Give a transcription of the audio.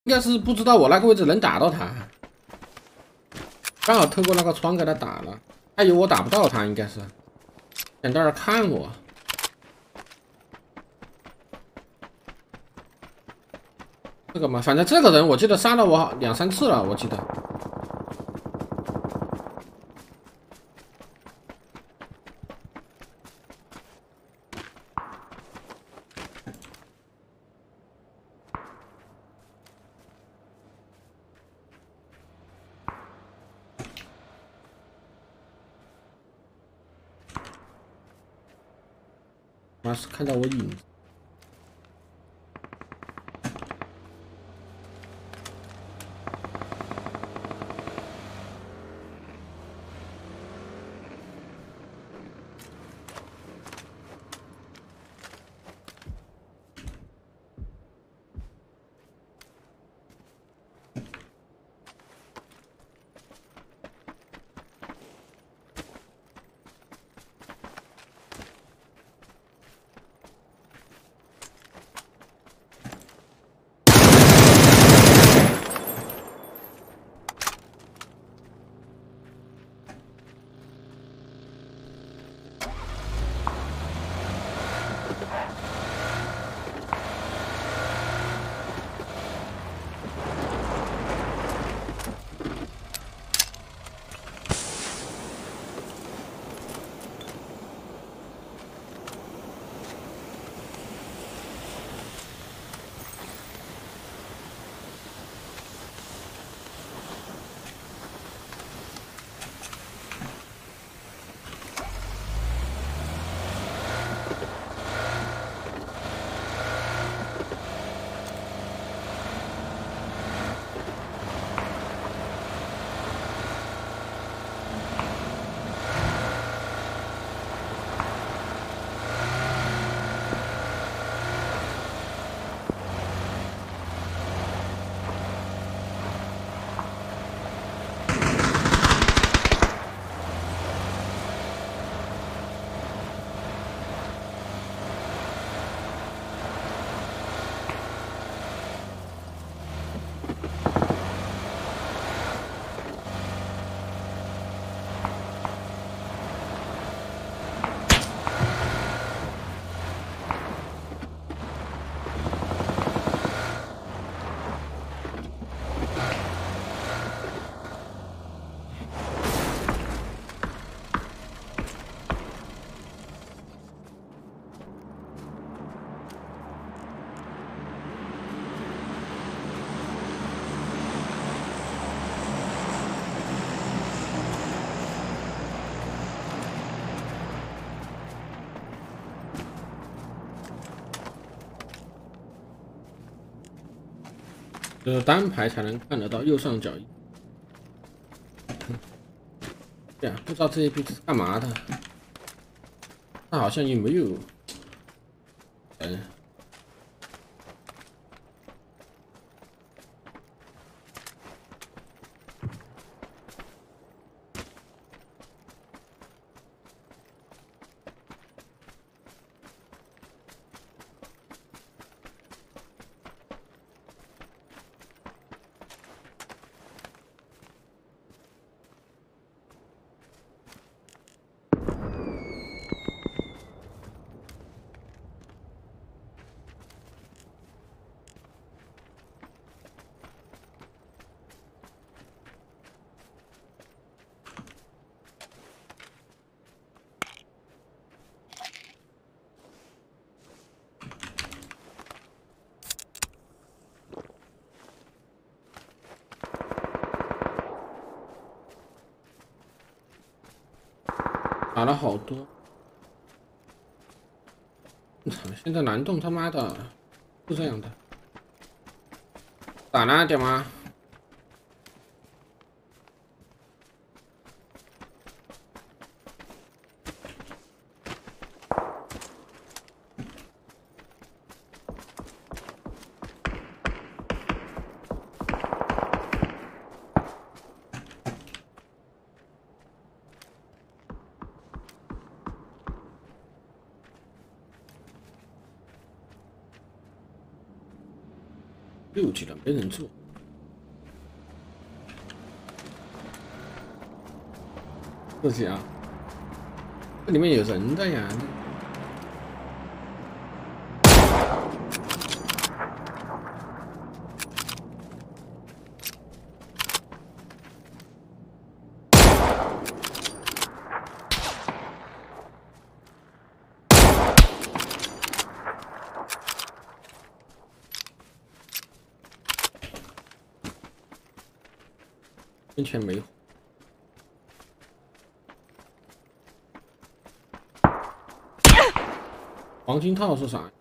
应该是不知道我那个位置能打到他，刚好透过那个窗给他打了，他以为我打不到他，应该是想在那儿看我。这个嘛，反正这个人我记得杀了我2、3次了，我记得。妈是看到我影子。就是单排才能看得到右上角。对啊，不知道这一批是干嘛的。他好像也没有。打了好多，现在蓝洞他妈的是这样的，打了点吗？6级了，没人住。 自己啊，这里面有人的呀。完全没有。黄金套是啥？